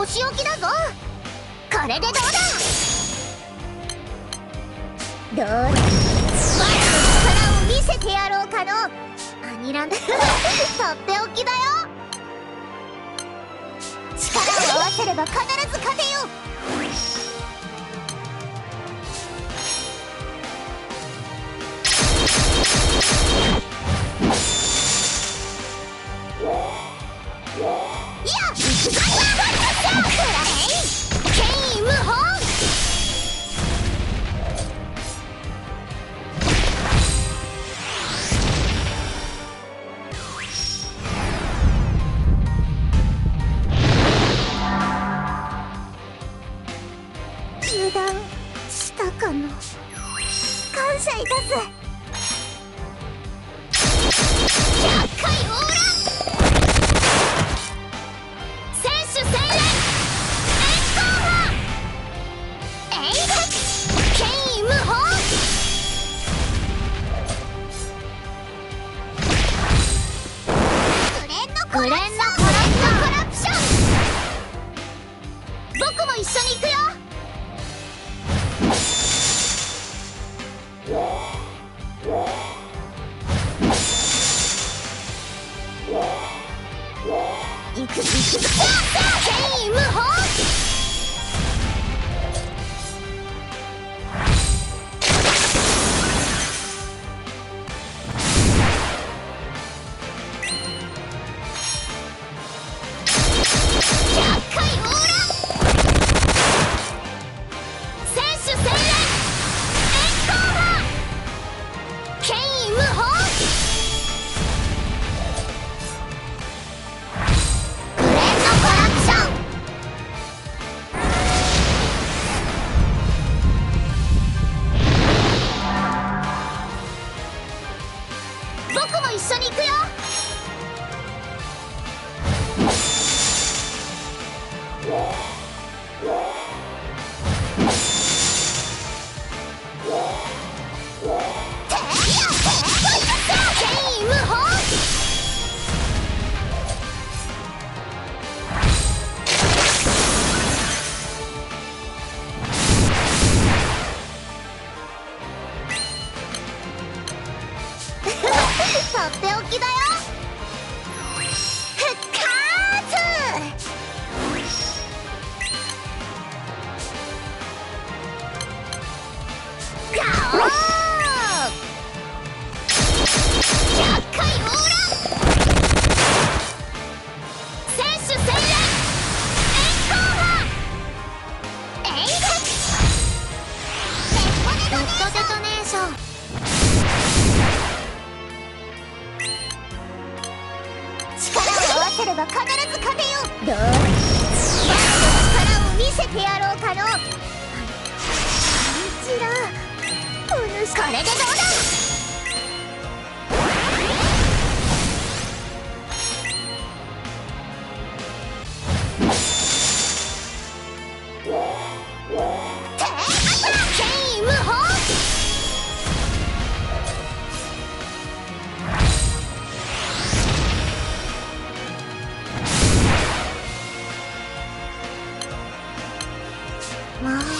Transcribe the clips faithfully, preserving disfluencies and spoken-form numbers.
仕置きだぞ。これでどうだ。どうだ、我の力を見せてやろうかの。アニランとっておきだよ。力を合わせれば必ず勝てよ。いや、行くぞ。権威無法。油断したかの。感謝いたす。百回オーラ選手戦連円光波エイデ権威無法。グレンのコラプション。僕も一緒に行くよ。行く行くぞ。権威無法。百回オーラ選手戦連円光波権威無法。僕も一緒に行くよ。権威無法。とっておきだよ。復活。ガオー。百回オーラ選手戦連円光波エイデレッドデトネーション。力を合わせれば必ず勝てよ。どうだ、我の力を見せてやろうかの。アンチラお主、これでどうだ。権威無法。もうもうも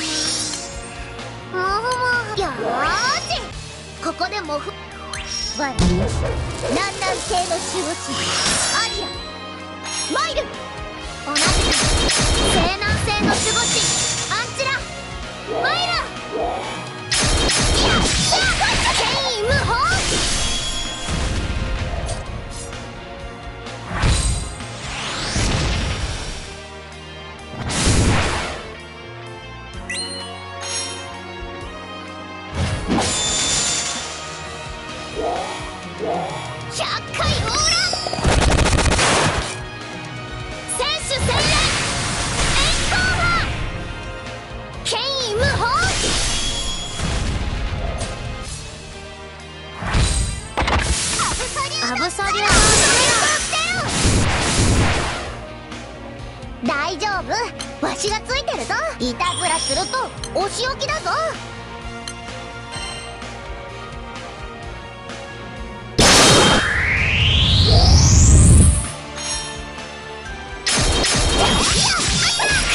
うよーし、ここでもふ我南南西の守護神アリアマイル、同じく西南西の守護神アンチラマイラ。いや、権威無法。百回オーラ選手戦連円光波権威無法。アブソリュート。大丈夫、わしがついてるぞ。いたずらするとお仕置きだぞ。やっ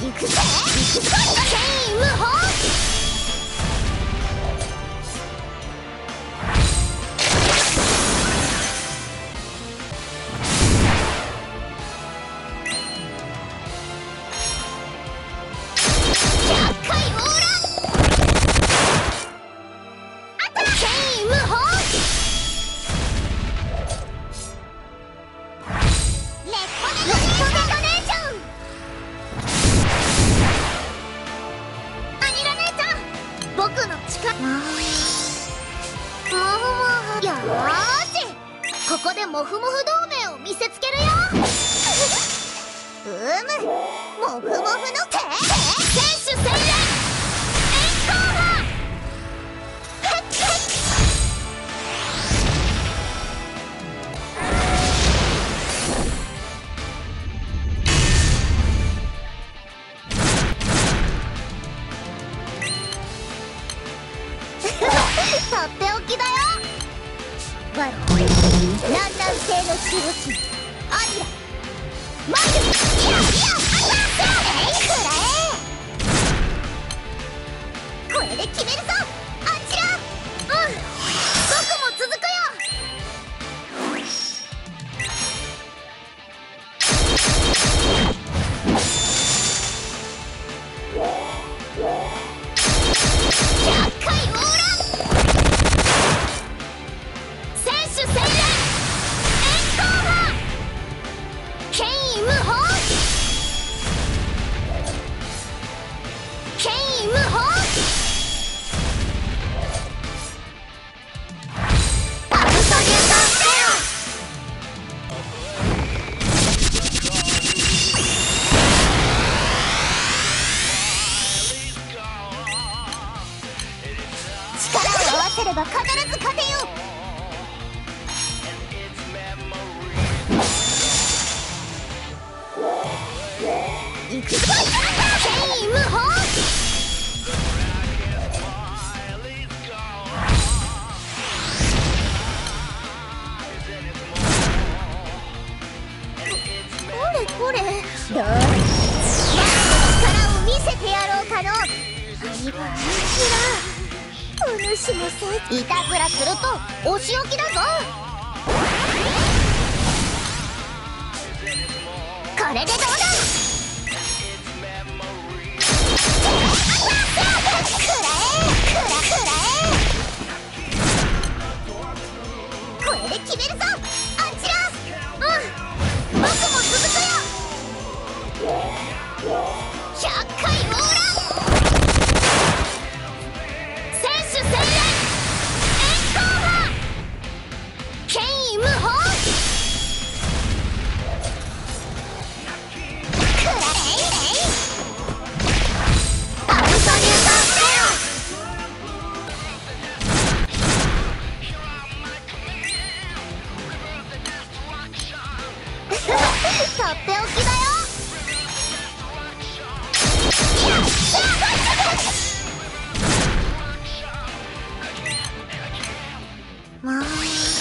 行くぜ行くぞ剣無法ここでモフモフ同盟を見せつけるようむモフモフの手選手戦略エンコーバーヘッヘッとっておきだよ我南南西の守護神アリラマイルいやいやアタックくらえこれで決めるぞあちらうん僕も続くよひゃっかいオーラ力を合わせれば必ず勝てよ行くぞ剣無法これこれどう力を見せてやろうかの何がお主のせいいたずらするとお仕置きだぞこれでどうだくらえくらくらえこれで決めるぞあちらうん僕も続くよひゃっかいオーラ選手戦略エンコーバー剣意無法くらえアブソリュートゼロとっておきだよもうもうもう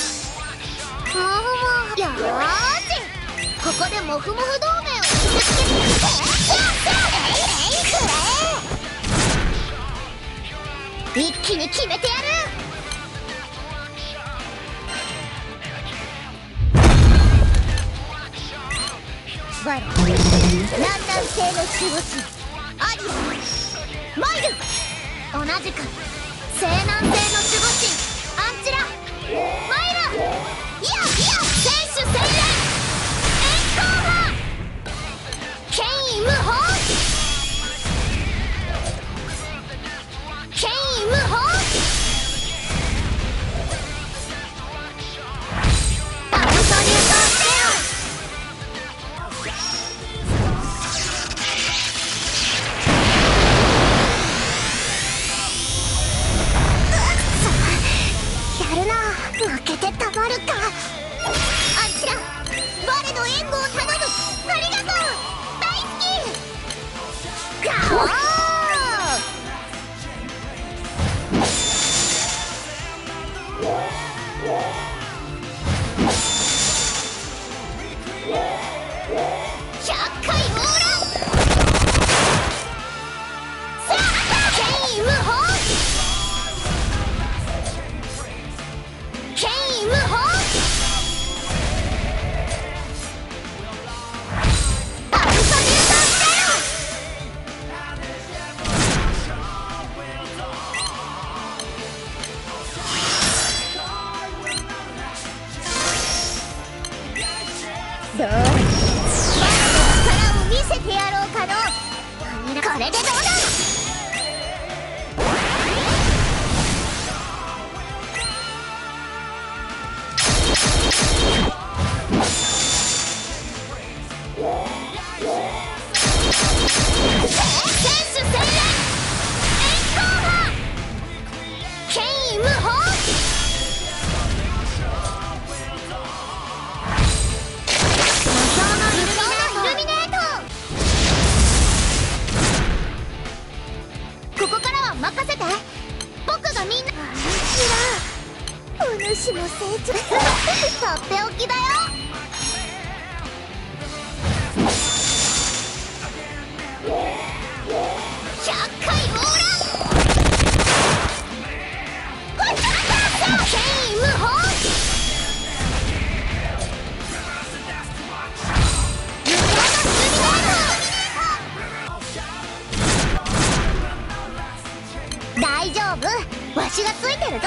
よーしここでモフモフ同盟を見せつけてくれ一気に決めてやる我南南西の守護神アリアマイル同じく西南西の守護神アンチラマイルいやいや選手戦略エンコーバー剣意無法剣意無法アブソリュートゼロれでどうだ。お主も成長とっておきだよ。ひゃっかいオーラ権威無法無料のルミネート。大丈夫、わしがついてるぞ。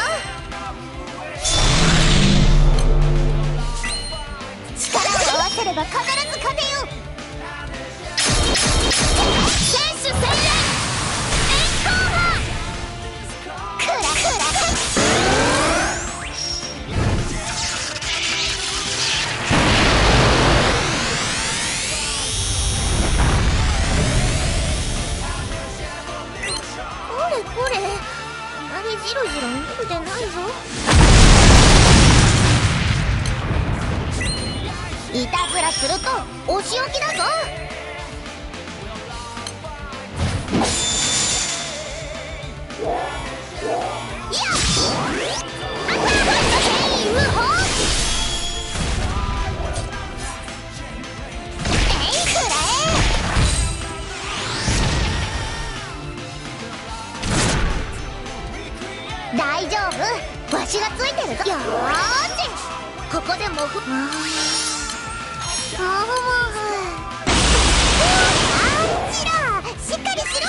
力を合わせれば必ず勝てよ。選手戦略エンコーバークラクラこれこれ、あまりジロジロ見るでないぞ。いたずらするとお仕置きだぞ。いや権威無法えいくらえ。大丈夫、わしがついてるぞ。よーし、ここでもふああんちらしっかりしろ。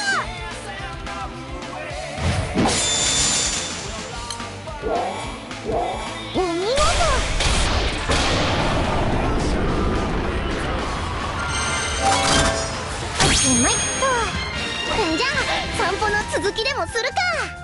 お見事。うまいっと。んじゃあ散歩の続きでもするか。